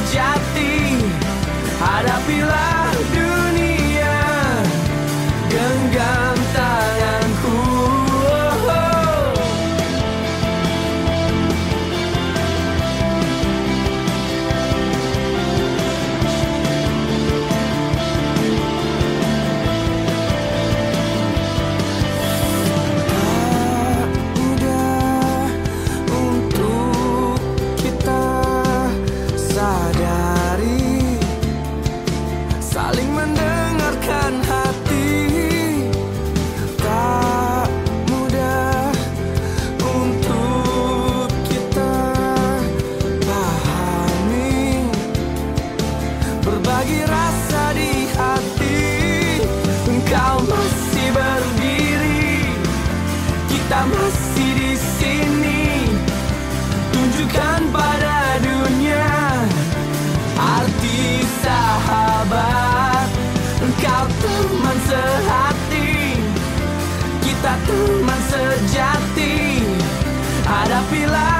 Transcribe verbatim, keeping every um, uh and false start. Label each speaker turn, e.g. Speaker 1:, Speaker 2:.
Speaker 1: sejati. Hadapilah dunia, genggam tanganku. Oh, oh. Tak mudah untuk kita sadari, saling mendengarkan hati. Tak mudah untuk kita pahami, berbagi rasa di hati. Engkau masih berdiri, kita masih di sini. Tunjukkan pada dunia arti sahabat. Engkau teman sehati, kita teman sejati. Hadapilah